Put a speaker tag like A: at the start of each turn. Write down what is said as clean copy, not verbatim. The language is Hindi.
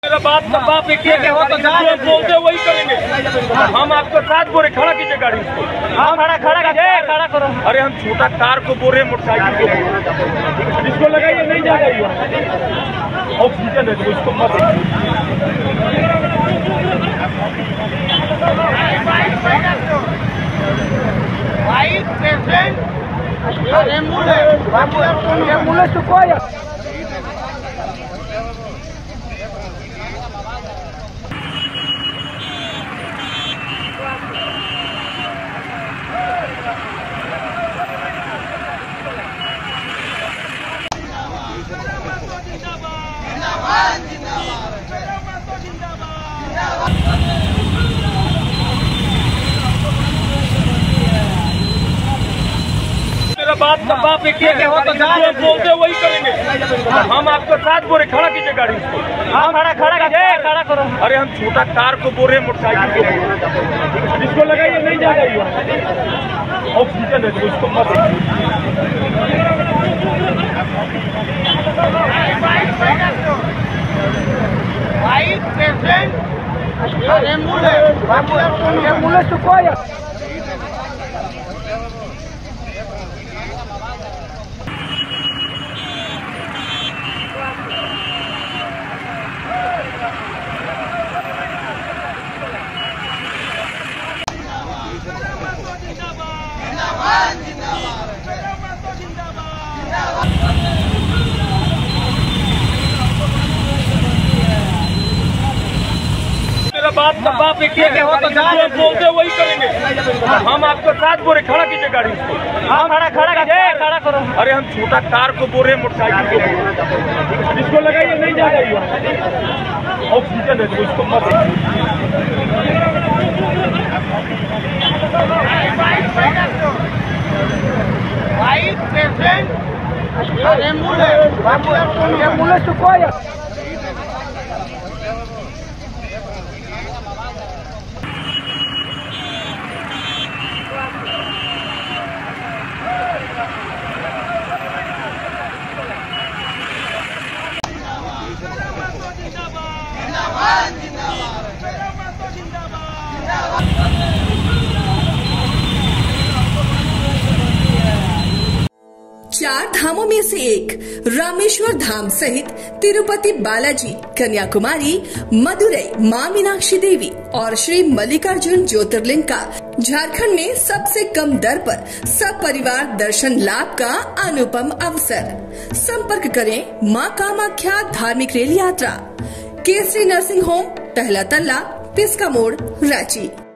A: मेरा बात एक ही हो तो बोलते वही करेंगे। हम आपको 7 बोरे खड़ा कीजिए गाड़ी उसको।
B: हाँ खड़ा करो।
A: अरे हम छोटा कार को बोल रहे हैं, मोटरसाइकिल को बोल रहे हैं। इसको लगाइए, नहीं जा रही है ऑक्सीजन है तो इसको मत।
B: एम्बुलेंस को
A: मेरा बात एक ही हो तो बोलते वही करेंगे। हम आपको 7 बोरे खड़ा कीजिए गाड़ी उसको।
B: हाँ खड़ा करो।
A: अरे हम छोटा कार को बोल रहे हैं, मोटरसाइकिल को बोल रहे हैं। इसको लगाइए, नहीं जा रही है ऑक्सीजन है तो इसको मत।
B: एम्बुलेंस को
A: मेरा बात एक ही हो तो बोलते वही करेंगे। हम आपको 7 बोरे खड़ा कीजिए गाड़ी उसको।
B: हाँ खड़ा करो।
A: अरे हम छोटा कार को बोल रहे हैं, मोटरसाइकिल को बोल रहे हैं। इसको लगाइए, नहीं जा रही है ऑक्सीजन है तो इसको मत।
B: एम्बुलेंस को
C: चार धामों में से एक रामेश्वर धाम सहित तिरुपति बालाजी, कन्याकुमारी, मदुरई मां मीनाक्षी देवी और श्री मल्लिकार्जुन ज्योतिर्लिंग का झारखंड में सबसे कम दर पर सब परिवार दर्शन लाभ का अनुपम अवसर। संपर्क करें मां कामाख्या धार्मिक रेल यात्रा, केसरी नर्सिंग होम, पहला तल्ला, पिस्का मोड़, रांची।